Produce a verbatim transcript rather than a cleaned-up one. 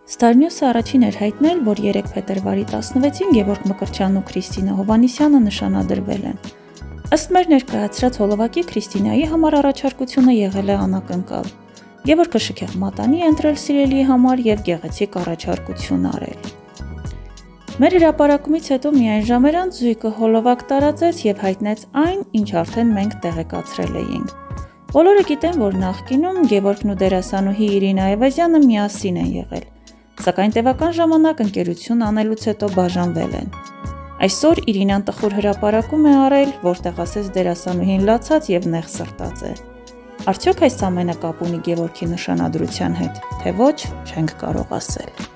Ստարնյոսը առաջին էր հայտնել, որ երեկ փետրվարի տասնվեցին Գևորգ Մկրտչյանն ու Քրիստինա Հովհաննիսյանը նշանադրվել են։ Ըստ մեր ներկայացրած հոլովակի Քրիստինայի համար առաջարկությունը եղել է անակնկալ։ Գևորգը շքեղ մատանի է ընտրել սիրելիի համար եւ գեղեցիկ առաջարկություն արել։ Մեր հրապարակումից հետո միայն ժամեր անց զույգը հոլովակ տարածեց եւ հայտնեց այն, ինչ արդեն մենք տեղեկացրել էինք։ Բոլորը գիտեն, որ նախկինում Գևորգն ու դերասանուհի Իրինա Այվազյանը միասին են եղել, սակայն տևական ժամանակ ընկերություն անելուց հետո բաժանվել են։ Այսօր Իրինան տխուր հրապարակում է արել, որտեղ ասես դերասանուհին լացած եւ նեղ սրտած է։ Արդյոք այս ամենը կապ ունի Գևորգի նշանադրության հետ, թե ոչ, չենք կարող ասել։